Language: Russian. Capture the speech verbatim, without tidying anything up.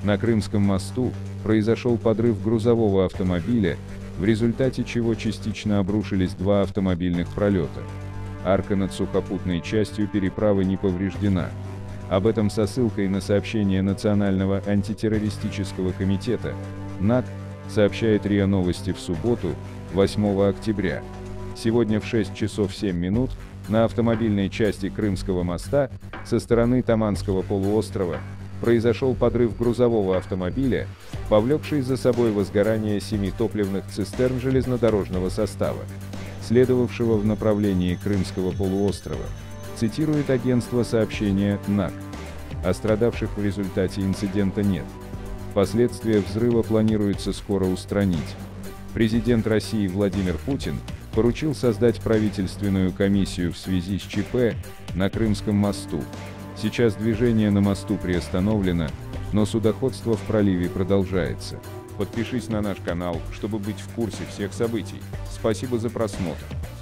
На Крымском мосту произошел подрыв грузового автомобиля, в результате чего частично обрушились два автомобильных пролета. Арка над сухопутной частью переправы не повреждена. Об этом со ссылкой на сообщение Национального антитеррористического комитета НАК сообщает РИА Новости в субботу, восьмого октября. Сегодня в шесть часов семь минут на автомобильной части Крымского моста со стороны Таманского полуострова произошел подрыв грузового автомобиля, повлекший за собой возгорание семи топливных цистерн железнодорожного состава, следовавшего в направлении Крымского полуострова, цитирует агентство сообщения НАК. Пострадавших в результате инцидента нет. Последствия взрыва планируется скоро устранить. Президент России Владимир Путин поручил создать правительственную комиссию в связи с ЧП на Крымском мосту. Сейчас движение на мосту приостановлено, но судоходство в проливе продолжается. Подпишись на наш канал, чтобы быть в курсе всех событий. Спасибо за просмотр.